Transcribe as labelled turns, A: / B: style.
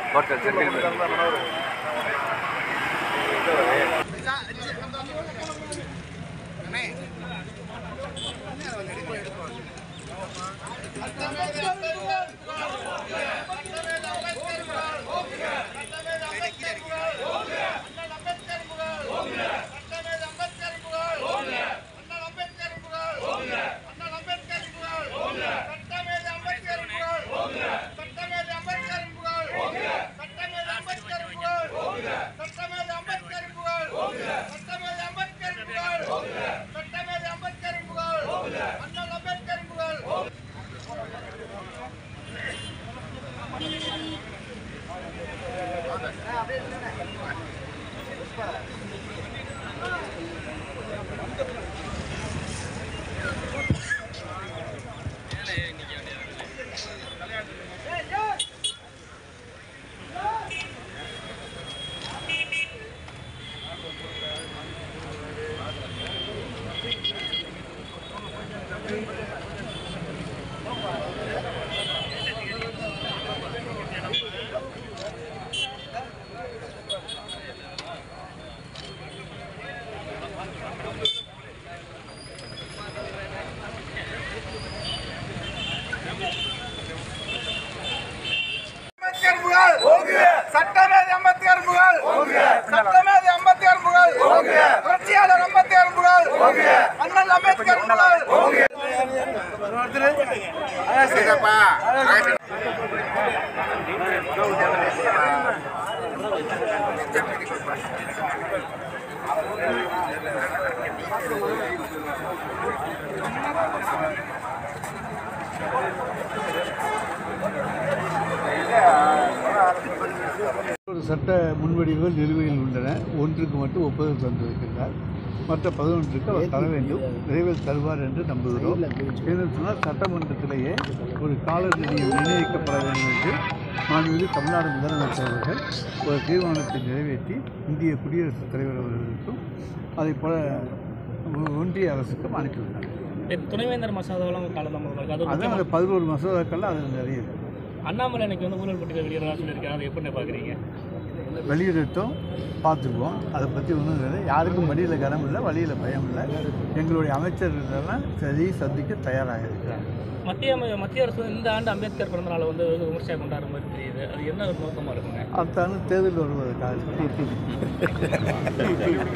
A: சட்டமேதை அம்பேத்கர் புகழ், சட்டமேதை அம்பேத்கர் புகழ், புரட்சியாளர் அம்பேத்கர் புகழ், அண்ணல் அம்பேத்கர் புகழ்.
B: சட்ட முன்வடிவுகள் நிலுவையில் உள்ளன. ஒன்றுக்கு மட்டும் ஒப்புதல் தந்திருக்கிறார். மற்ற 11க்கு அவர் தர வேண்டும். விரைவில் தருவார் என்று நம்புகிறோம். ஏன்னு சொன்னால் சட்டமன்றத்திலேயே ஒரு காலநிலையை நிர்ணயிக்கப்பட வேண்டும் என்று மாண்புமிகு தமிழ்நாடு முதலமைச்சர் அவர்கள் ஒரு தீர்மானத்தை நிறைவேற்றி இந்திய குடியரசுத் தலைவர் அவர்களுக்கும் அதை போல ஒன்றிய அரசுக்கும் அனுப்பிவிட்டார்.
C: துணைவேந்தர் மசோதாவெல்லாம் காலதாமதம்
B: அதான் அந்த 11 மசோதாக்கள்லாம் அதில் நிறைய இருக்குது.
C: அண்ணாமலை எனக்கு ஊழல் பட்டியல் வெளியிடறதா சொல்லியிருக்காங்க. அதை எப்படி பார்க்குறீங்க?
B: வெளியிடட்டும், பார்த்துக்குவோம். அதை பற்றி ஒன்றும் இல்லை. யாருக்கும் வழியில் கனம் இல்லை, வழியில் பயம் இல்லை. எங்களுடைய அமைச்சர்களெல்லாம் சரி சந்திக்க தயாராக இருக்கிறாங்க.
C: மத்திய அரசு இந்த ஆண்டு அம்பேத்கர் பிறந்த நாளை விமர்சையாக கொண்டாடுற மாதிரி தெரியுது. அது என்ன ஒரு நோக்கமாக இருக்குங்க?
B: அடுத்த ஆண்டு தேர்தல் வருவதற்காக